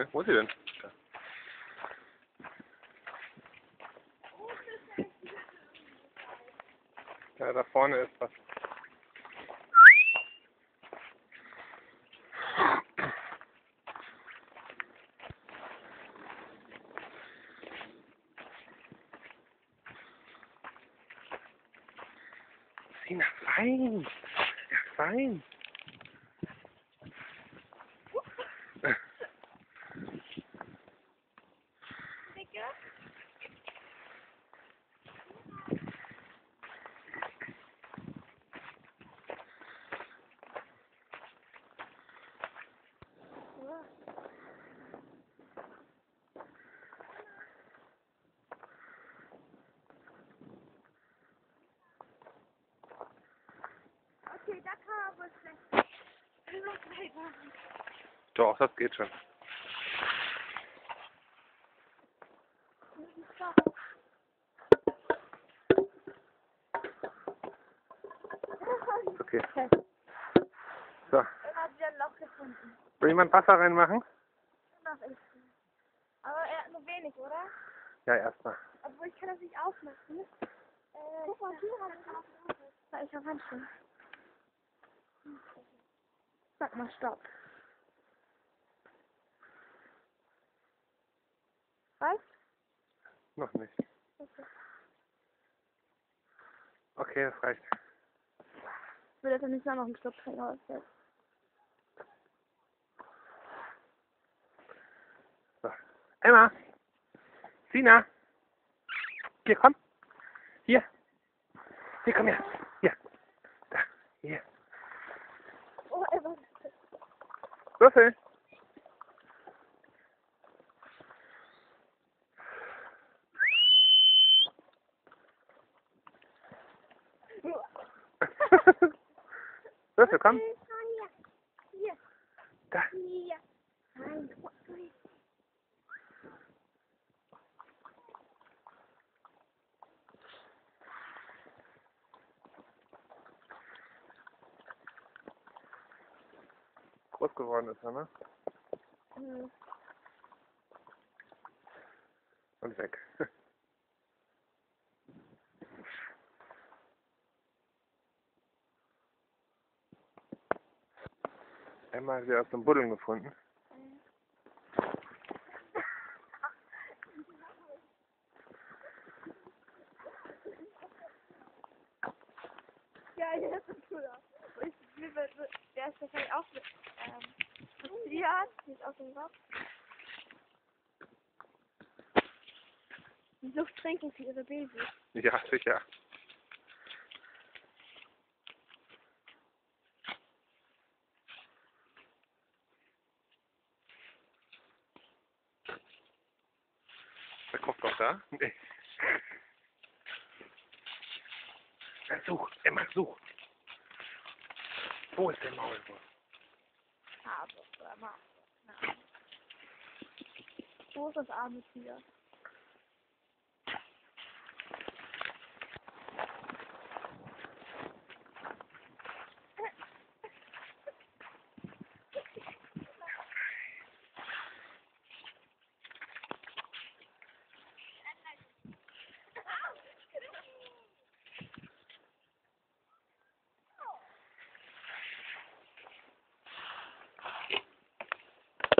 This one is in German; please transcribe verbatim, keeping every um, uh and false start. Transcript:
Ne? Wo ist sie denn? Da. Ja, da vorne ist was. Sina, fein. Ja, fein. Okay, da kann man wohl schlecht. Doch, das geht schon. Okay. Okay. So. Er hat wieder ein Loch gefunden. Will jemand Wasser reinmachen? Noch ist. Aber er hat nur wenig, oder? Ja, erstmal. Obwohl ich kann das nicht aufmachen. Äh, Guck mal, hier hat es auch. Da ist er Handschuh. Sag mal Stopp. Was? Noch nicht. Okay. Okay, das reicht. Ich will jetzt nicht noch einen Stopp trinken, aber das So. Emma! Sina! Hier, komm! Hier! Hier, komm her! Hier! Da! Hier! Oh, er war. Würfel! Würfel, komm! Hier. Hier. Da! Hier. Nein. Groß geworden ist er, ne? Mhm. Und weg. Emma hat sie aus dem Buddeln gefunden. Ja, der ist so cool aus. Und ich will, der ist wahrscheinlich auch mit, ähm, ja, die ist aus dem Kopf. Die sucht Tränken für ihre Babys. Ja, sicher. Der Kopf noch da? Nee. Ja, such, Emma, such. Wo ist der Maulwurf? Habe, oder mal. Wo ist das arme Tier?